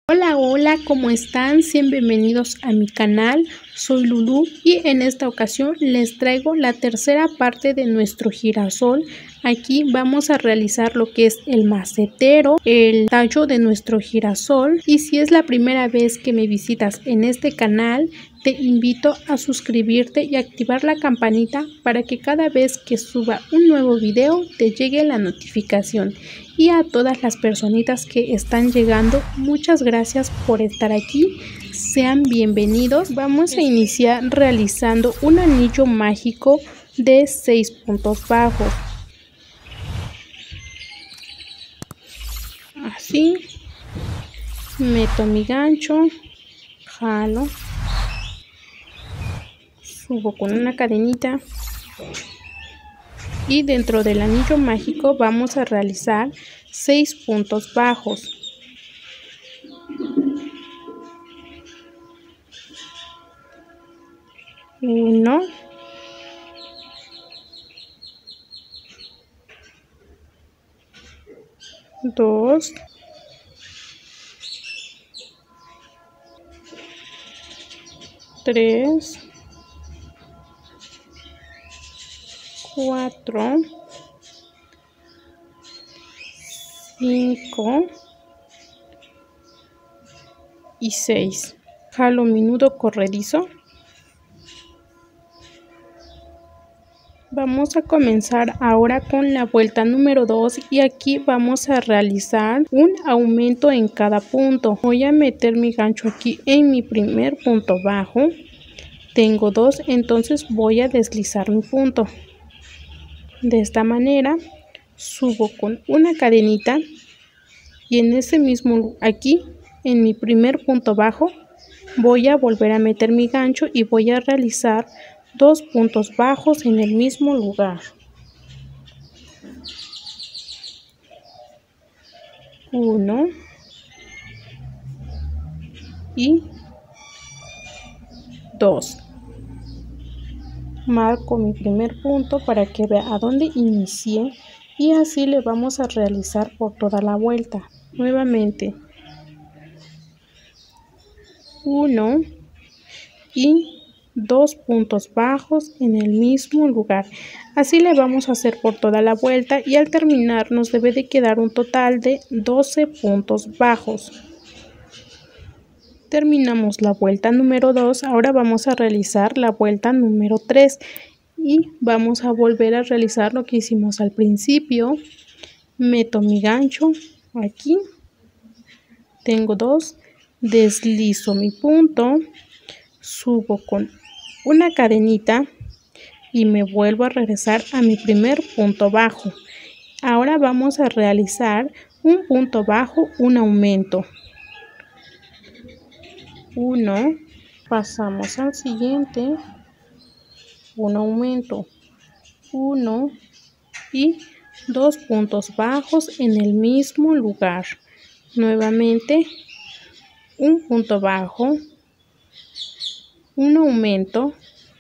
Hola, hola, ¿cómo están? Sean bienvenidos a mi canal. Soy Lulu y en esta ocasión les traigo la tercera parte de nuestro girasol. Aquí vamos a realizar lo que es el macetero, el tallo de nuestro girasol. Y si es la primera vez que me visitas en este canal, te invito a suscribirte y activar la campanita para que cada vez que suba un nuevo video te llegue la notificación. Y a todas las personitas que están llegando, muchas gracias por estar aquí. Sean bienvenidos. Vamos a iniciar realizando un anillo mágico de 6 puntos bajos. Así. Meto mi gancho, jalo, subo con una cadenita y dentro del anillo mágico vamos a realizar 6 puntos bajos. Uno, dos, tres, cuatro, 5 y 6. Jalo mi nudo corredizo. Vamos a comenzar ahora con la vuelta número 2 y aquí vamos a realizar un aumento en cada punto. Voy a meter mi gancho aquí en mi primer punto bajo. Tengo 2, entonces voy a deslizar mi punto. De esta manera subo con una cadenita y en ese mismo aquí en mi primer punto bajo voy a volver a meter mi gancho y voy a realizar 2 puntos bajos en el mismo lugar. 1 y 2. Marco mi primer punto para que vea a dónde inicié y así le vamos a realizar por toda la vuelta. Nuevamente 1 y 2 puntos bajos en el mismo lugar. Así le vamos a hacer por toda la vuelta y al terminar nos debe de quedar un total de 12 puntos bajos. Terminamos la vuelta número 2, ahora vamos a realizar la vuelta número 3 y vamos a volver a realizar lo que hicimos al principio. Meto mi gancho aquí, tengo 2, deslizo mi punto, subo con una cadenita y me vuelvo a regresar a mi primer punto bajo. Ahora vamos a realizar un punto bajo, un aumento. 1, pasamos al siguiente, un aumento, 1 y 2 puntos bajos en el mismo lugar. Nuevamente un punto bajo, un aumento,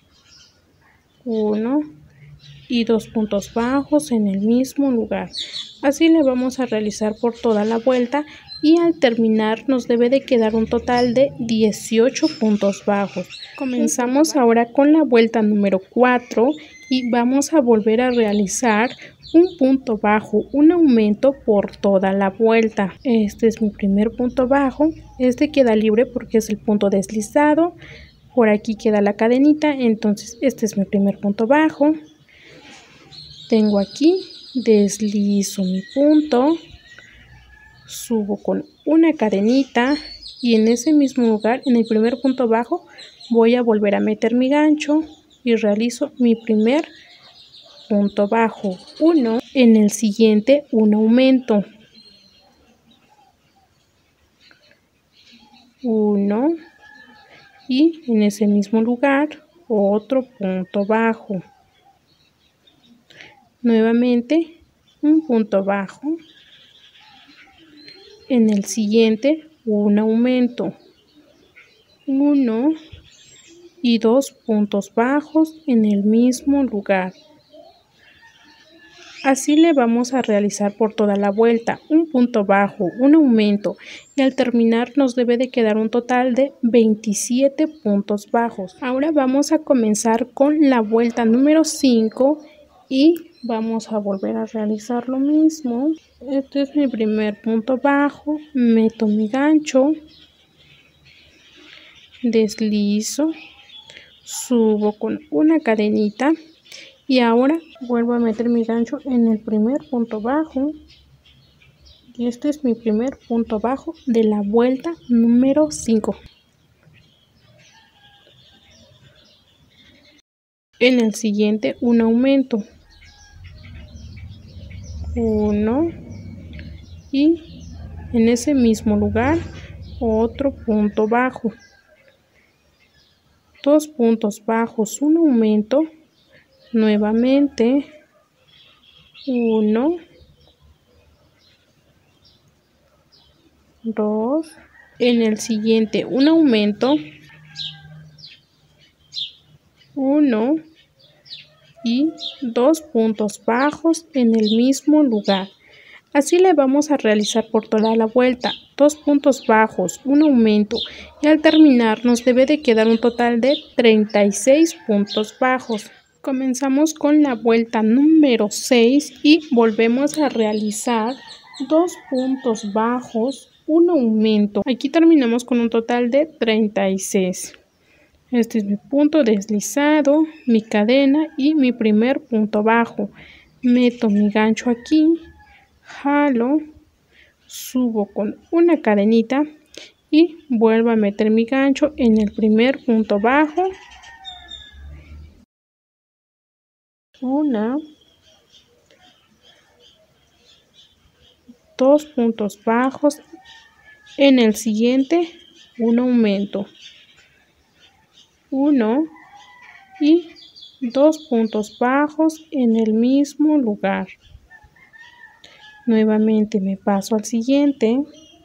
1 y 2 puntos bajos en el mismo lugar. Así le vamos a realizar por toda la vuelta y al terminar nos debe de quedar un total de 18 puntos bajos. Comenzamos ahora con la vuelta número 4 y vamos a volver a realizar un punto bajo, un aumento por toda la vuelta. Este es mi primer punto bajo, este queda libre porque es el punto deslizado. Por aquí queda la cadenita, entonces este es mi primer punto bajo. Tengo aquí, deslizo mi punto, subo con una cadenita y en ese mismo lugar, en el primer punto bajo, voy a volver a meter mi gancho y realizo mi primer punto bajo, 1, en el siguiente un aumento, 1 y en ese mismo lugar otro punto bajo. Nuevamente un punto bajo, en el siguiente un aumento, 1 y 2 puntos bajos en el mismo lugar. Así le vamos a realizar por toda la vuelta, un punto bajo, un aumento y al terminar nos debe de quedar un total de 27 puntos bajos. Ahora vamos a comenzar con la vuelta número 5 y vamos a volver a realizar lo mismo. Este es mi primer punto bajo, meto mi gancho, deslizo, subo con una cadenita y ahora vuelvo a meter mi gancho en el primer punto bajo y este es mi primer punto bajo de la vuelta número 5. En el siguiente un aumento, 1 y en ese mismo lugar otro punto bajo, 2 puntos bajos, un aumento, nuevamente 1, 2, en el siguiente un aumento, 1 y 2 puntos bajos en el mismo lugar. Así le vamos a realizar por toda la vuelta, 2 puntos bajos, un aumento y al terminar nos debe de quedar un total de 36 puntos bajos. Comenzamos con la vuelta número 6 y volvemos a realizar 2 puntos bajos, un aumento. Aquí terminamos con un total de 36. Este es mi punto deslizado, mi cadena y mi primer punto bajo. Meto mi gancho aquí, jalo, subo con una cadenita y vuelvo a meter mi gancho en el primer punto bajo. 1, 2 puntos bajos, en el siguiente un aumento, 1 y 2 puntos bajos en el mismo lugar. Nuevamente me paso al siguiente,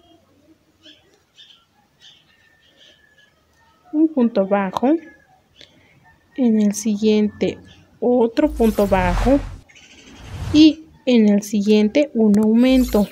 un punto bajo, en el siguiente otro punto bajo y en el siguiente un aumento,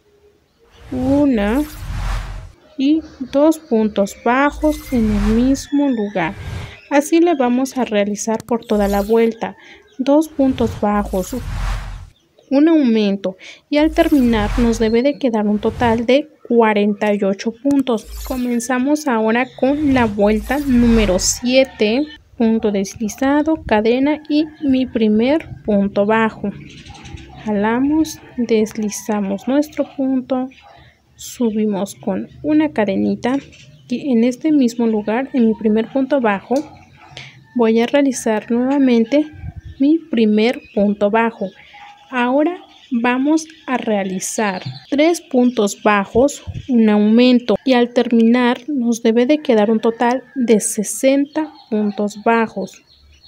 1 y 2 puntos bajos en el mismo lugar. Así le vamos a realizar por toda la vuelta, 2 puntos bajos, un aumento y al terminar nos debe de quedar un total de 48 puntos. Comenzamos ahora con la vuelta número 7, punto deslizado, cadena y mi primer punto bajo. Jalamos, deslizamos nuestro punto, subimos con una cadenita y en este mismo lugar, en mi primer punto bajo, voy a realizar nuevamente mi primer punto bajo. Ahora vamos a realizar 3 puntos bajos, un aumento y al terminar nos debe de quedar un total de 60 puntos bajos.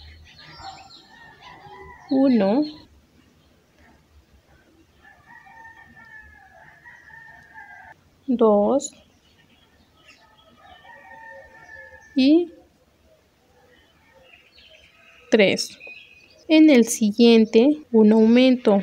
1, 2 y 3. En el siguiente un aumento,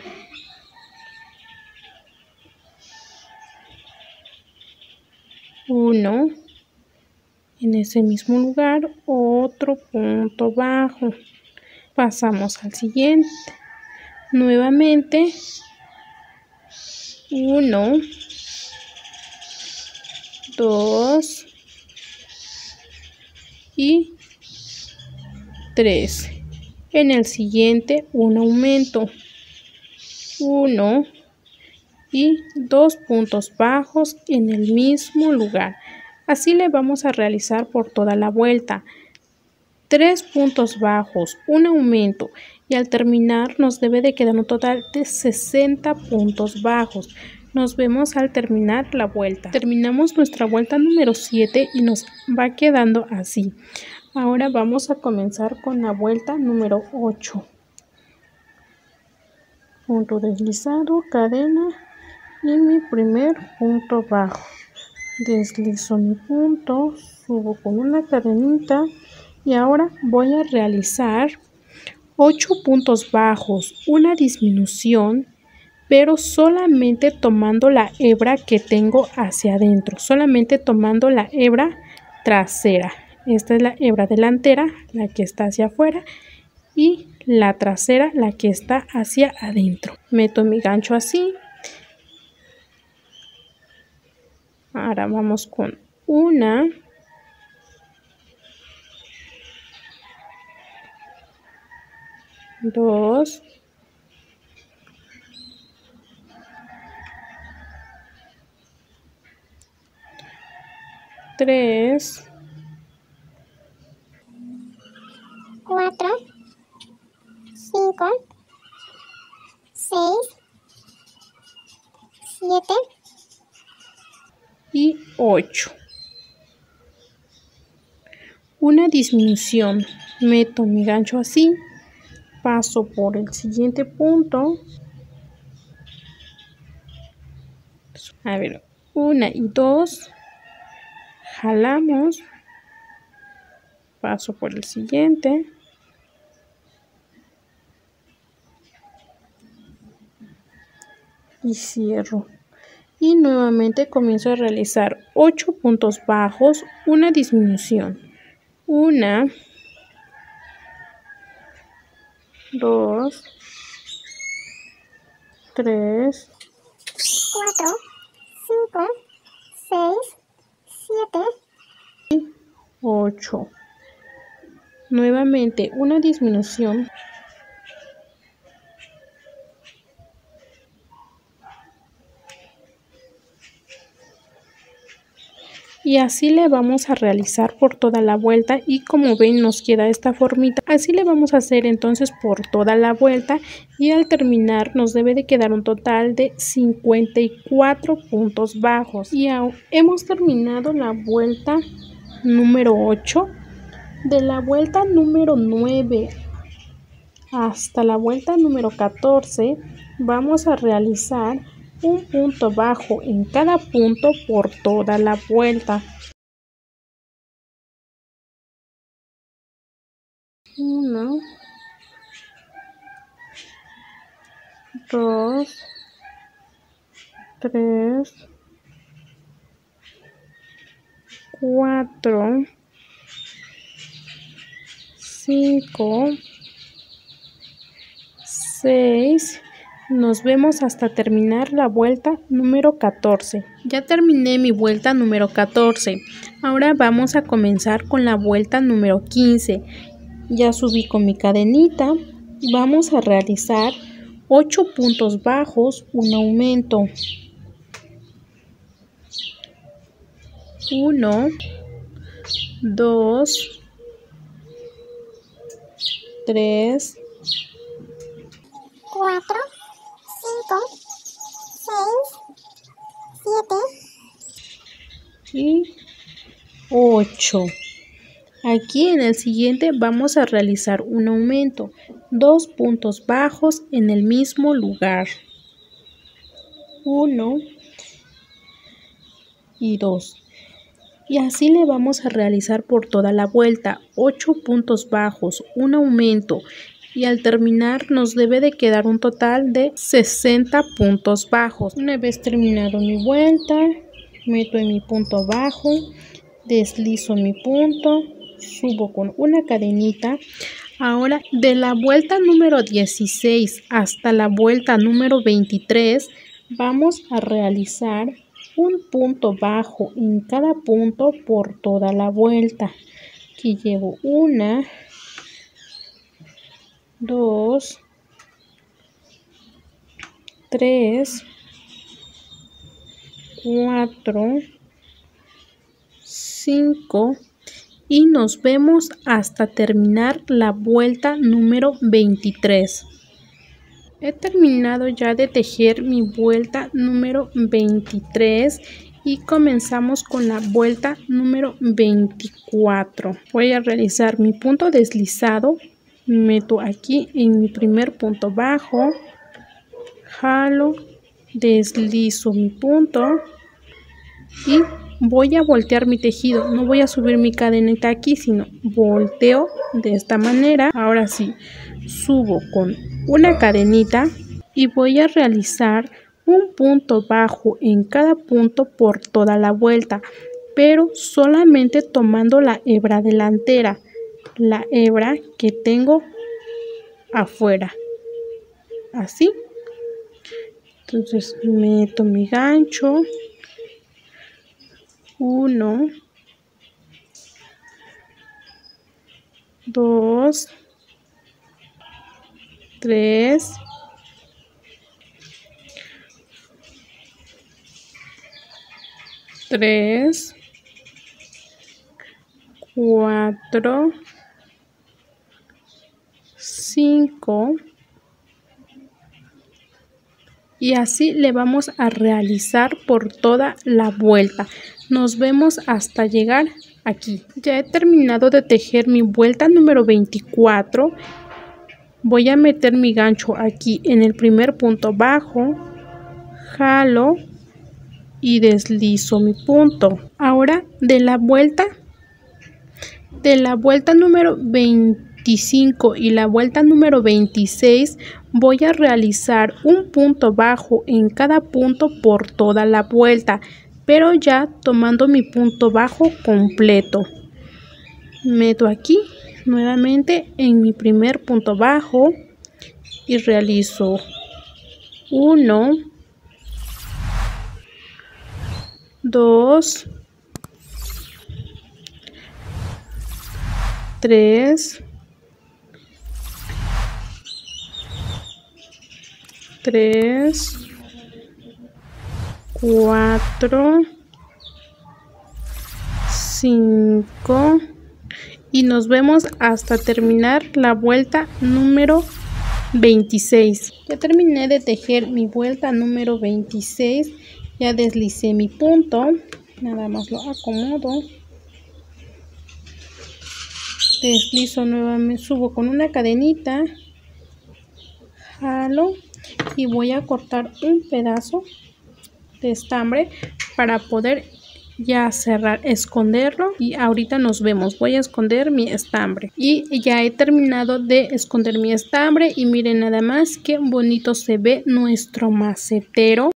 1, en ese mismo lugar otro punto bajo. Pasamos al siguiente, nuevamente 1, 2 y 3. En el siguiente un aumento, 1 y 2 puntos bajos en el mismo lugar. Así le vamos a realizar por toda la vuelta, 3 puntos bajos, un aumento y al terminar nos debe de quedar un total de 60 puntos bajos. Nos vemos al terminar la vuelta. Terminamos nuestra vuelta número 7 y nos va quedando así. Ahora vamos a comenzar con la vuelta número 8. Punto deslizado, cadena y mi primer punto bajo. Deslizo mi punto, subo con una cadenita y ahora voy a realizar 8 puntos bajos, una disminución, pero solamente tomando la hebra que tengo hacia adentro, solamente tomando la hebra trasera. Esta es la hebra delantera, la que está hacia afuera, y la trasera, la que está hacia adentro. Meto mi gancho así. Ahora vamos con 1, 2, 3, 4, 5, 6, 7 y 8. Una disminución. Meto mi gancho así, paso por el siguiente punto. A ver, 1 y 2. Jalamos. Paso por el siguiente. Y cierro. Y nuevamente comienzo a realizar 8 puntos bajos, una disminución. 1, 2, 3, 4, 5, 6, 7 y 8. Nuevamente una disminución. Y así le vamos a realizar por toda la vuelta, y como ven nos queda esta formita. Así le vamos a hacer entonces por toda la vuelta, y al terminar nos debe de quedar un total de 54 puntos bajos. Y hemos terminado la vuelta número 8. De la vuelta número 9 hasta la vuelta número 14 vamos a realizar un punto bajo en cada punto por toda la vuelta. 1, 2, 3, 4, 5, 6. Nos vemos hasta terminar la vuelta número 14. Ya terminé mi vuelta número 14. Ahora vamos a comenzar con la vuelta número 15. Ya subí con mi cadenita. Vamos a realizar 8 puntos bajos, un aumento. 1, 2, 3, 4, 5, 6, 7 y 8. Aquí en el siguiente vamos a realizar un aumento, 2 puntos bajos en el mismo lugar. 1 y 2. Y así le vamos a realizar por toda la vuelta, 8 puntos bajos, un aumento. Y al terminar nos debe de quedar un total de 60 puntos bajos. Una vez terminado mi vuelta, meto en mi punto bajo, deslizo mi punto, subo con una cadenita. Ahora de la vuelta número 16 hasta la vuelta número 23 vamos a realizar un punto bajo en cada punto por toda la vuelta. Aquí llevo 1, 2, 3, 4, 5 y nos vemos hasta terminar la vuelta número 23. He terminado ya de tejer mi vuelta número 23 y comenzamos con la vuelta número 24. Voy a realizar mi punto deslizado. Meto aquí en mi primer punto bajo, jalo, deslizo mi punto y voy a voltear mi tejido. No voy a subir mi cadeneta aquí, sino volteo de esta manera. Ahora sí, subo con una cadenita y voy a realizar un punto bajo en cada punto por toda la vuelta, pero solamente tomando la hebra delantera, la hebra que tengo afuera, así. Entonces meto mi gancho, 1, 2, 3, 4, 5 y así le vamos a realizar por toda la vuelta. Nos vemos hasta llegar aquí. Ya he terminado de tejer mi vuelta número 24. Voy a meter mi gancho aquí en el primer punto bajo, jalo y deslizo mi punto. Ahora de la vuelta número 25 y la vuelta número 26 voy a realizar un punto bajo en cada punto por toda la vuelta, pero ya tomando mi punto bajo completo. Meto aquí nuevamente en mi primer punto bajo y realizo 1, 2, 3, 4, 5 y nos vemos hasta terminar la vuelta número 26. Ya terminé de tejer mi vuelta número 26, ya deslicé mi punto, nada más lo acomodo, deslizo nuevamente, subo con una cadenita, jalo y voy a cortar un pedazo de estambre para poder ya cerrar, esconderlo y ahorita nos vemos. Voy a esconder mi estambre y ya he terminado de esconder mi estambre y miren nada más qué bonito se ve nuestro macetero.